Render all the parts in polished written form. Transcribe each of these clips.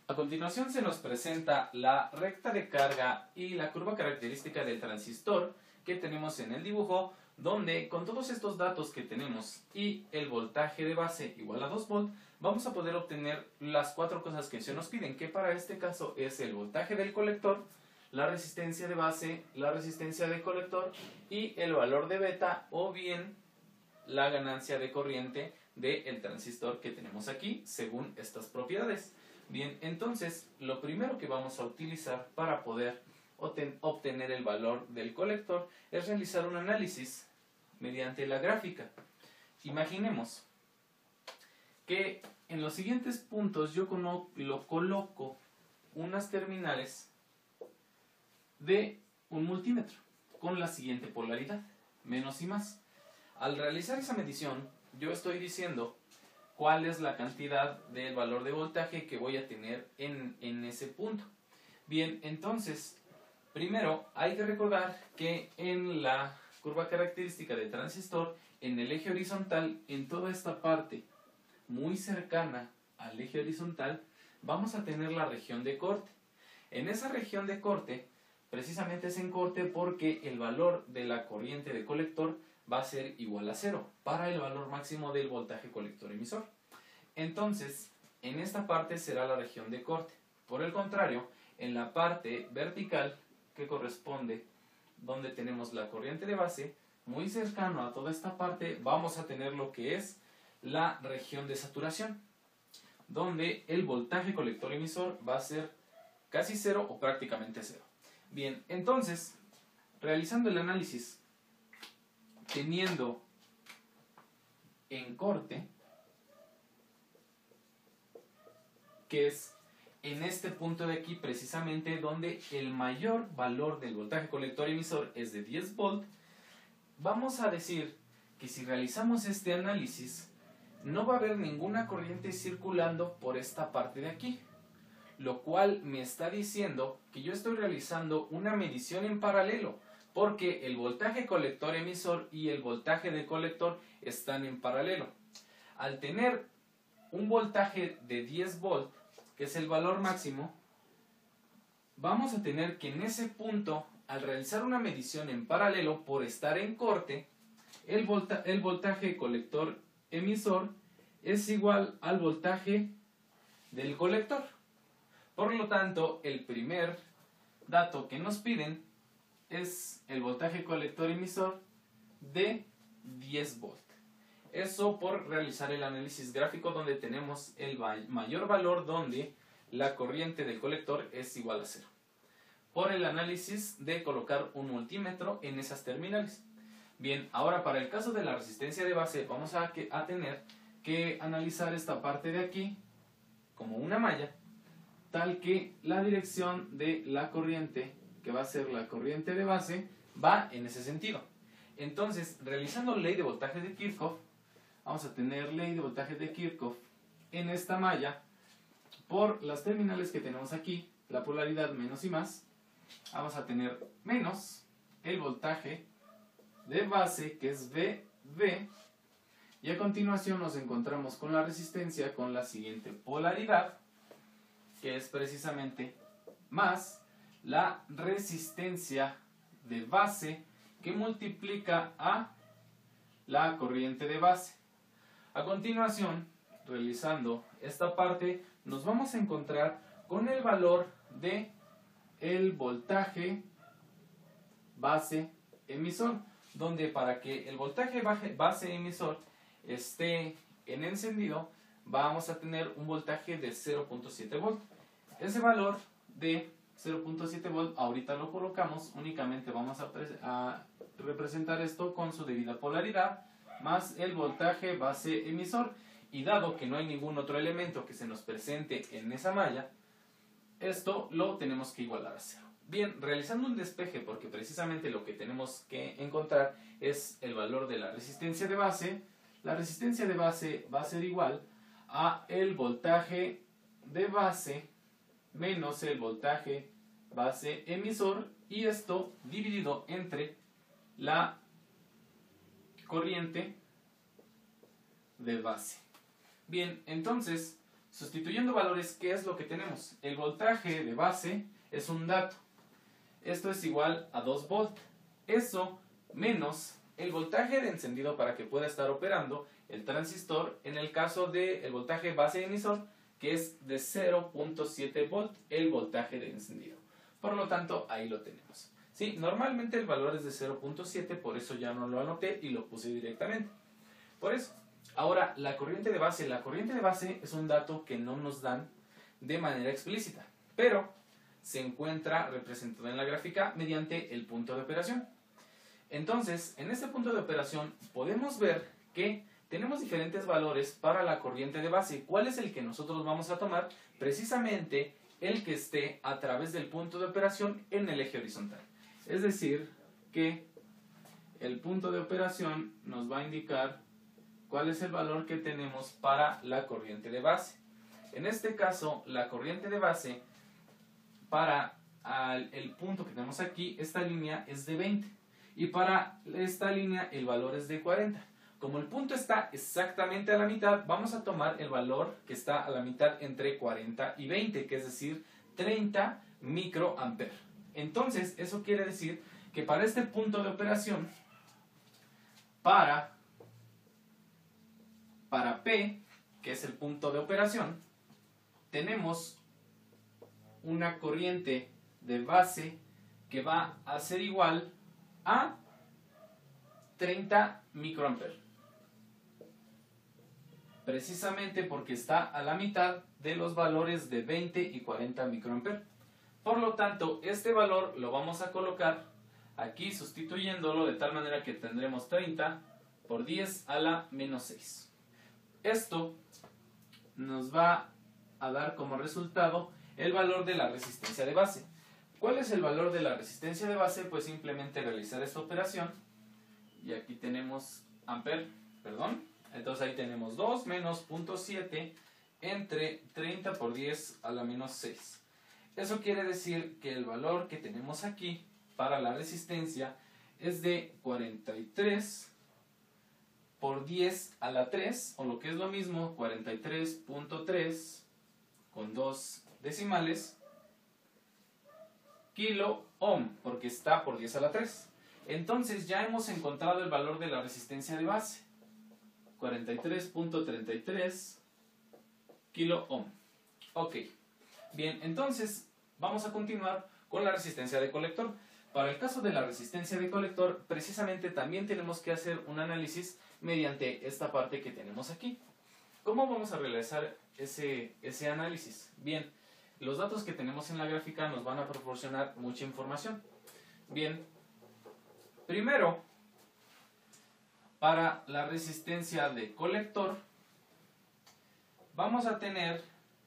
A continuación se nos presenta la recta de carga y la curva característica del transistor que tenemos en el dibujo, donde con todos estos datos que tenemos y el voltaje de base igual a 2 volt, vamos a poder obtener las cuatro cosas que se nos piden, que para este caso es el voltaje del colector, la resistencia de base, la resistencia de colector y el valor de beta o bien la ganancia de corriente del transistor que tenemos aquí según estas propiedades. Bien, entonces lo primero que vamos a utilizar para poder obtener el valor del colector es realizar un análisis mediante la gráfica. Imaginemos que en los siguientes puntos yo coloco unas terminales de un multímetro con la siguiente polaridad, menos y más. Al realizar esa medición, yo estoy diciendo cuál es la cantidad del valor de voltaje que voy a tener en ese punto. Bien, entonces, primero hay que recordar que en la curva característica del transistor, en el eje horizontal, en toda esta parte muy cercana al eje horizontal, vamos a tener la región de corte. En esa región de corte, precisamente es en corte porque el valor de la corriente de colector va a ser igual a 0 para el valor máximo del voltaje colector emisor. Entonces, en esta parte será la región de corte. Por el contrario, en la parte vertical, que corresponde donde tenemos la corriente de base, muy cercano a toda esta parte, vamos a tener lo que es la región de saturación, donde el voltaje colector emisor va a ser casi 0 o prácticamente 0. Bien, entonces, realizando el análisis, teniendo en corte, que es en este punto de aquí precisamente donde el mayor valor del voltaje colector emisor es de 10 volt, vamos a decir que si realizamos este análisis no va a haber ninguna corriente circulando por esta parte de aquí, lo cual me está diciendo que yo estoy realizando una medición en paralelo, porque el voltaje colector emisor y el voltaje de colector están en paralelo. Al tener un voltaje de 10 volt, que es el valor máximo, vamos a tener que en ese punto, al realizar una medición en paralelo, por estar en corte, el voltaje colector emisor es igual al voltaje del colector. Por lo tanto, el primer dato que nos piden es el voltaje colector emisor de 10 volt. Eso por realizar el análisis gráfico donde tenemos el mayor valor donde la corriente del colector es igual a 0. Por el análisis de colocar un multímetro en esas terminales. Bien, ahora para el caso de la resistencia de base vamos a tener que analizar esta parte de aquí como una malla, tal que la dirección de la corriente, que va a ser la corriente de base, va en ese sentido. Entonces, realizando ley de voltaje de Kirchhoff, vamos a tener ley de voltaje de Kirchhoff en esta malla, por las terminales que tenemos aquí, la polaridad menos y más, vamos a tener menos el voltaje de base, que es VB, y a continuación nos encontramos con la resistencia con la siguiente polaridad, que es precisamente más la resistencia de base que multiplica a la corriente de base. A continuación, realizando esta parte, nos vamos a encontrar con el valor de el voltaje base emisor, donde para que el voltaje base emisor esté en encendido, vamos a tener un voltaje de 0.7 volt. Ese valor de 0.7 volt, ahorita lo colocamos, únicamente vamos a representar esto con su debida polaridad, más el voltaje base emisor. Y dado que no hay ningún otro elemento que se nos presente en esa malla, esto lo tenemos que igualar a 0. Bien, realizando un despeje, porque precisamente lo que tenemos que encontrar es el valor de la resistencia de base. La resistencia de base va a ser igual a el voltaje de base menos el voltaje base emisor, y esto dividido entre la corriente de base. Bien, entonces Sustituyendo valores, ¿qué es lo que tenemos? El voltaje de base es un dato. Esto es igual a 2 volt. Eso menos el voltaje de encendido para que pueda estar operando el transistor en el caso del voltaje base emisor, que es de 0.7 volt el voltaje de encendido. Por lo tanto, ahí lo tenemos. Sí, normalmente el valor es de 0.7, por eso ya no lo anoté y lo puse directamente. Por eso. Ahora, la corriente de base. La corriente de base es un dato que no nos dan de manera explícita, pero se encuentra representado en la gráfica mediante el punto de operación. Entonces, en este punto de operación podemos ver que tenemos diferentes valores para la corriente de base. ¿Cuál es el que nosotros vamos a tomar? Precisamente el que esté a través del punto de operación en el eje horizontal. Es decir, que el punto de operación nos va a indicar cuál es el valor que tenemos para la corriente de base. En este caso, la corriente de base para el punto que tenemos aquí, esta línea es de 20. Y para esta línea el valor es de 40. Como el punto está exactamente a la mitad, vamos a tomar el valor que está a la mitad entre 40 y 20, que es decir, 30 microamperes. Entonces, eso quiere decir que para este punto de operación, para P, que es el punto de operación, tenemos una corriente de base que va a ser igual a 30 microamperes. Precisamente porque está a la mitad de los valores de 20 y 40 microamperes. Por lo tanto, este valor lo vamos a colocar aquí sustituyéndolo de tal manera que tendremos 30 por 10 a la menos 6. Esto nos va a dar como resultado el valor de la resistencia de base. ¿Cuál es el valor de la resistencia de base? Pues simplemente realizar esta operación. Y aquí tenemos entonces ahí tenemos 2 menos 0.7 entre 30 por 10 a la menos 6. Eso quiere decir que el valor que tenemos aquí para la resistencia es de 43 por 10 a la 3, o lo que es lo mismo, 43.3 con 2 decimales, kilo ohm, porque está por 10 a la 3. Entonces ya hemos encontrado el valor de la resistencia de base, 43.33 kilo ohm. Ok, bien, entonces vamos a continuar con la resistencia de colector. Para el caso de la resistencia de colector, precisamente también tenemos que hacer un análisis mediante esta parte que tenemos aquí. ¿Cómo vamos a realizar ese análisis? Bien, los datos que tenemos en la gráfica nos van a proporcionar mucha información. Bien, primero, para la resistencia de colector, vamos a tener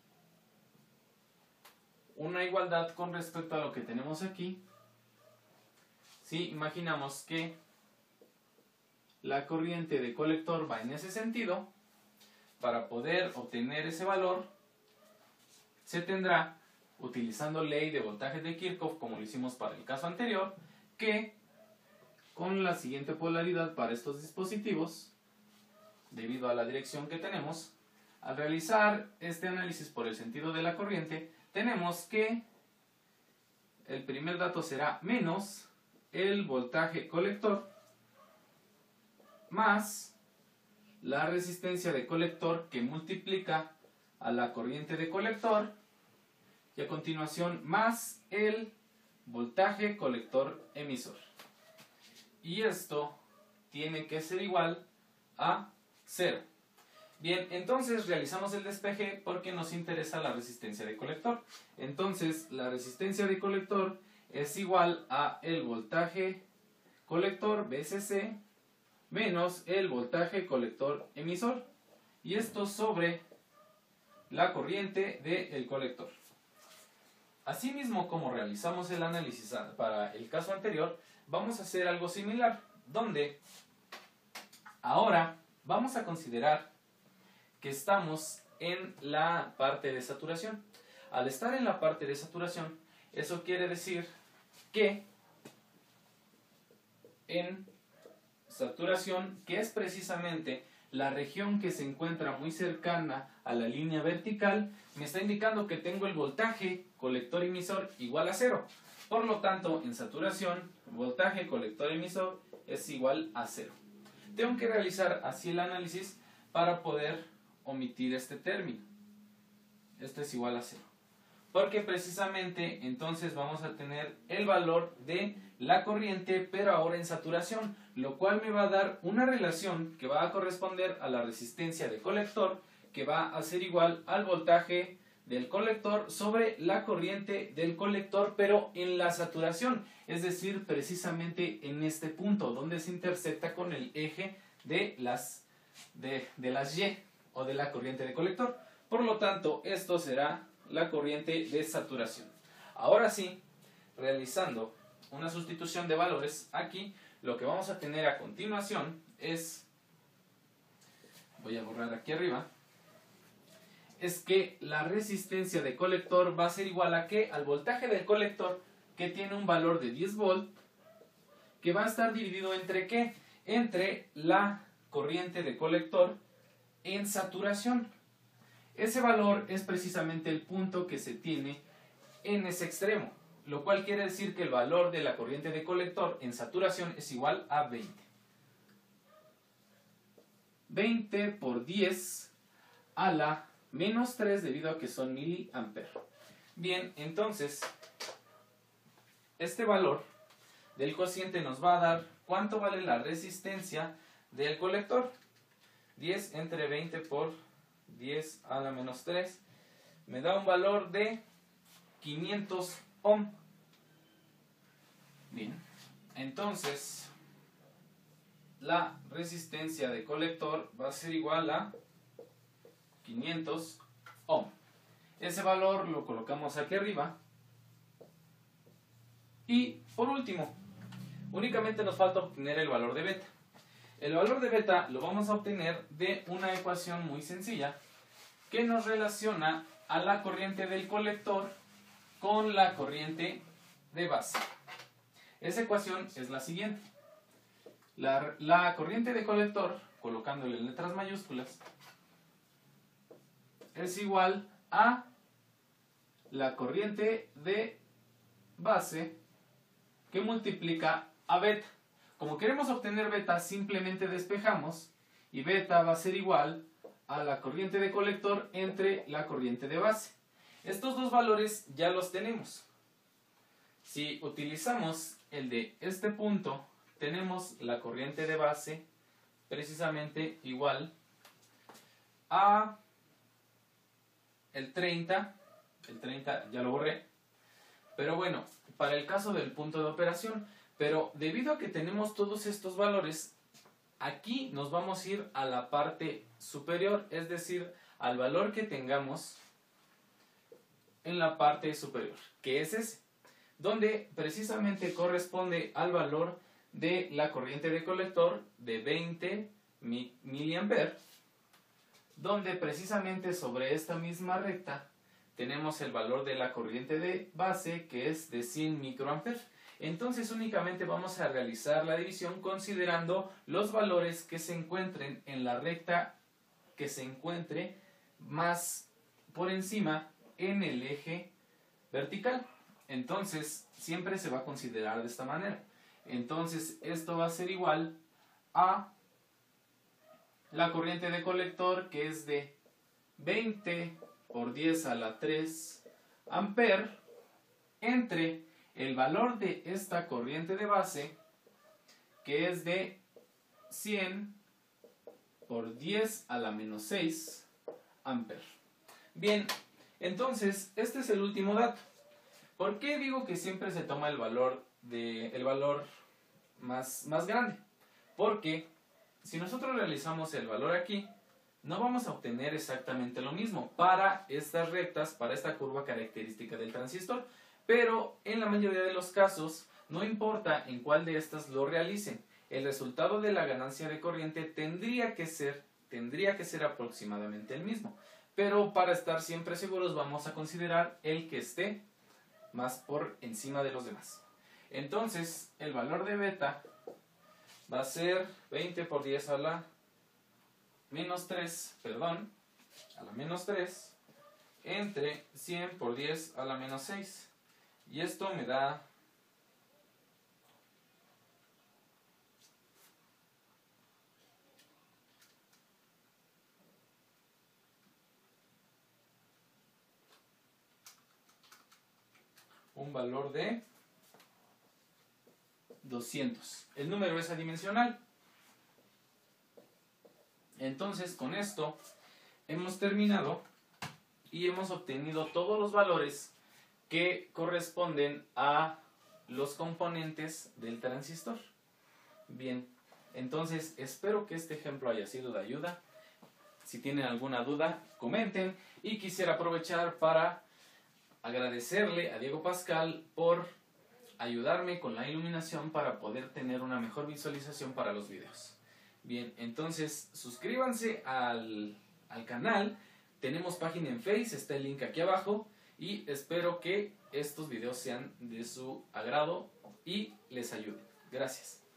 una igualdad con respecto a lo que tenemos aquí. Si imaginamos que la corriente de colector va en ese sentido, para poder obtener ese valor, se tendrá, utilizando ley de voltaje de Kirchhoff, como lo hicimos para el caso anterior, que con la siguiente polaridad para estos dispositivos, debido a la dirección que tenemos, al realizar este análisis por el sentido de la corriente, tenemos que el primer dato será menos el voltaje colector más la resistencia de colector que multiplica a la corriente de colector, y a continuación más el voltaje colector emisor. Y esto tiene que ser igual a 0. Bien, entonces realizamos el despeje porque nos interesa la resistencia de colector. Entonces la resistencia de colector es igual a el voltaje colector VCC menos el voltaje colector emisor, y esto sobre la corriente del colector. Asimismo, como realizamos el análisis para el caso anterior, vamos a hacer algo similar, donde ahora vamos a considerar que estamos en la parte de saturación. Al estar en la parte de saturación, eso quiere decir que en saturación, que es precisamente la región que se encuentra muy cercana a la línea vertical me está indicando que tengo el voltaje colector-emisor igual a 0. Por lo tanto, en saturación, voltaje colector-emisor es igual a 0. Tengo que realizar así el análisis para poder omitir este término. Esto es igual a 0. Porque precisamente entonces vamos a tener el valor de la corriente, pero ahora en saturación, lo cual me va a dar una relación que va a corresponder a la resistencia de colector, que va a ser igual al voltaje del colector sobre la corriente del colector, pero en la saturación, es decir, precisamente en este punto, donde se intersecta con el eje de las Y o de la corriente de colector. Por lo tanto, esto será la corriente de saturación. Ahora sí, realizando una sustitución de valores, aquí lo que vamos a tener a continuación es, voy a borrar aquí arriba, es que la resistencia de colector va a ser igual a ¿qué? Al voltaje del colector, que tiene un valor de 10 volt, que va a estar dividido entre ¿qué? Entre la corriente de colector en saturación. Ese valor es precisamente el punto que se tiene en ese extremo, lo cual quiere decir que el valor de la corriente de colector en saturación es igual a 20. 20 por 10 a la menos 3 debido a que son miliamperes. Bien, entonces, este valor del cociente nos va a dar cuánto vale la resistencia del colector. 10 entre 20 por 10 a la menos 3 me da un valor de 500 ohm. Bien, entonces la resistencia de colector va a ser igual a 500 ohm. Ese valor lo colocamos aquí arriba. Y por último, únicamente nos falta obtener el valor de beta. El valor de beta lo vamos a obtener de una ecuación muy sencilla que nos relaciona a la corriente del colector con la corriente de base. Esa ecuación es la siguiente. La corriente de colector, colocándole en letras mayúsculas, es igual a la corriente de base que multiplica a beta. Como queremos obtener beta, simplemente despejamos y beta va a ser igual a la corriente de colector entre la corriente de base. Estos dos valores ya los tenemos. Si utilizamos el de este punto, tenemos la corriente de base precisamente igual a el 30 ya lo borré, pero bueno, para el caso del punto de operación, pero debido a que tenemos todos estos valores, aquí nos vamos a ir a la parte superior, es decir, al valor que tengamos en la parte superior, que es ese, donde precisamente corresponde al valor de la corriente de colector de 20 miliamperes, donde precisamente sobre esta misma recta tenemos el valor de la corriente de base, que es de 100 microamperes. Entonces únicamente vamos a realizar la división considerando los valores que se encuentren en la recta que se encuentre más por encima en el eje vertical. Entonces siempre se va a considerar de esta manera. Entonces esto va a ser igual a la corriente de colector, que es de 20 por 10 a la 3 amperes, entre el valor de esta corriente de base, que es de 100 por 10 a la menos 6 amperes. Bien, entonces este es el último dato. ¿Por qué digo que siempre se toma el valor más grande? Porque si nosotros realizamos el valor aquí, no vamos a obtener exactamente lo mismo para estas rectas, para esta curva característica del transistor, pero en la mayoría de los casos no importa en cuál de estas lo realicen, el resultado de la ganancia de corriente tendría que ser aproximadamente el mismo, pero para estar siempre seguros vamos a considerar el que esté más por encima de los demás. Entonces el valor de beta va a ser 20 por 10 a la a la menos 3 entre 100 por 10 a la menos 6. Y esto me da un valor de 200. El número es adimensional. Entonces, con esto hemos terminado y hemos obtenido todos los valores que corresponden a los componentes del transistor. Bien, entonces espero que este ejemplo haya sido de ayuda. Si tienen alguna duda, comenten. Y quisiera aprovechar para agradecerle a Diego Pascal por ayudarme con la iluminación para poder tener una mejor visualización para los videos. Bien, entonces suscríbanse al canal. Tenemos página en Face, está el link aquí abajo. Y espero que estos videos sean de su agrado y les ayuden. Gracias.